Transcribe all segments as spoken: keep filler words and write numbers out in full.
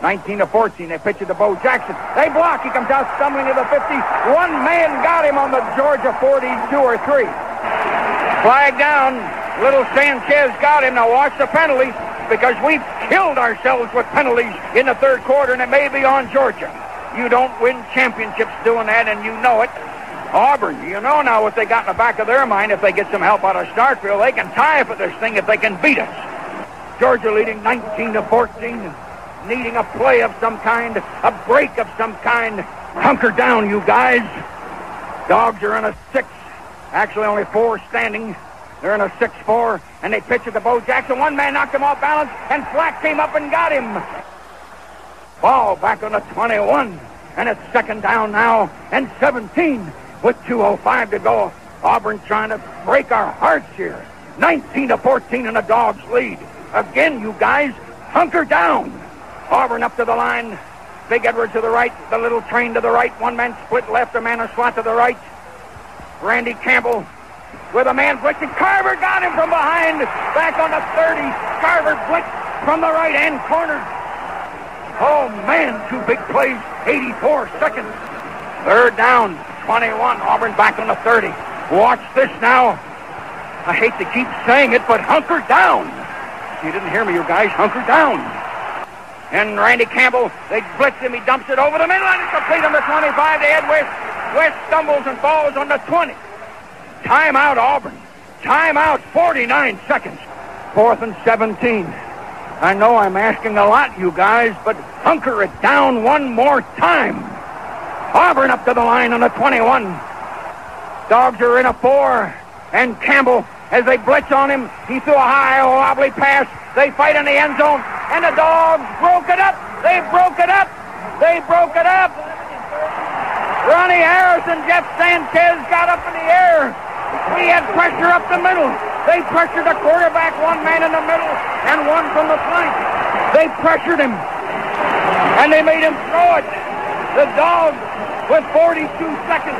nineteen to fourteen. They pitch it to Bo Jackson. They block. He comes out stumbling to the fifty. One man got him on the Georgia forty-two or three. Flag down. Little Sanchez got him. Now watch the penalty, because we've killed ourselves with penalties in the third quarter, and it may be on Georgia. You don't win championships doing that, and you know it. Auburn, you know now what they got in the back of their mind. If they get some help out of Starkville, they can tie up at this thing if they can beat us. Georgia leading nineteen to fourteen, needing a play of some kind, a break of some kind. Hunker down, you guys. Dogs are in a six. Actually, only four standing. They're in a six four, and they pitch it to Bo Jackson. One man knocked him off balance, and Flack came up and got him. Ball back on the twenty-one, and it's second down now, and seventeen with two oh five to go. Auburn trying to break our hearts here. nineteen to fourteen, and the Dogs lead. Again, you guys, hunker down. Auburn up to the line. Big Edward to the right, the little train to the right. One man split left, a man a slot to the right. Randy Campbell with a man blitzing. Carver got him from behind. Back on the thirty. Carver blitzed from the right hand corner. Oh, man, two big plays. eighty-four seconds. Third down, twenty-one. Auburn back on the thirty. Watch this now. I hate to keep saying it, but hunker down. You didn't hear me, you guys. Hunker down. And Randy Campbell, they blitz him. He dumps it over the middle, and it's complete on the twenty-five to Ed West. West stumbles and falls on the twenty. Timeout, Auburn. Timeout, forty-nine seconds. Fourth and seventeen. I know I'm asking a lot, you guys, but hunker it down one more time. Auburn up to the line on the twenty-one. Dogs are in a four, and Campbell, as they blitz on him, he threw a high, wobbly pass. They fight in the end zone, and the Dogs broke it up. They broke it up. They broke it up. Ronnie Harris and Jeff Sanchez got up in the air. We had pressure up the middle. They pressured the quarterback, one man in the middle and one from the flank. They pressured him, and they made him throw it. The Dogs with forty-two seconds.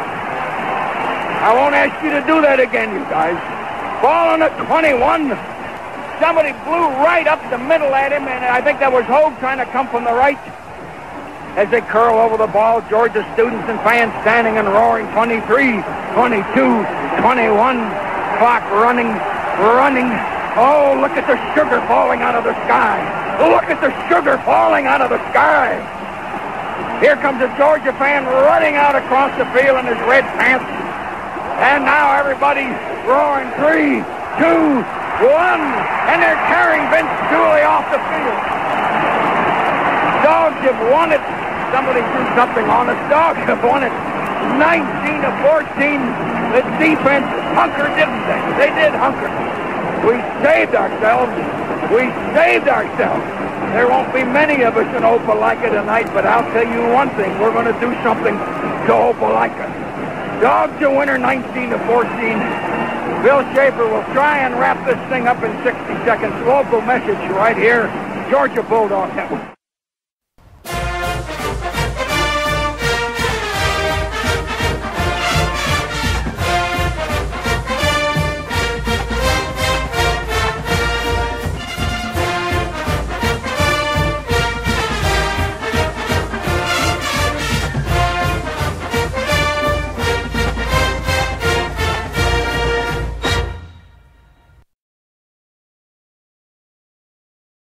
I won't ask you to do that again, you guys. Ball on the twenty-one. Somebody blew right up the middle at him, and I think that was Hogue trying to come from the right. As they curl over the ball, Georgia students and fans standing and roaring. twenty-three, twenty-two, twenty-one. Clock running, running. Oh, look at the sugar falling out of the sky. Look at the sugar falling out of the sky. Here comes a Georgia fan running out across the field in his red pants. And now everybody roaring. Three, two, one. And they're carrying Vince Dooley off the field. Dogs have won it. Somebody do something on us. Dogs have won it. nineteen to fourteen. The defense hunkered, didn't they? They did hunker. We saved ourselves. We saved ourselves. There won't be many of us in Opelika tonight, but I'll tell you one thing. We're going to do something to Opelika. Dogs a winner, nineteen to fourteen. Bill Schaefer will try and wrap this thing up in sixty seconds. Local message right here. Georgia Bulldog Network.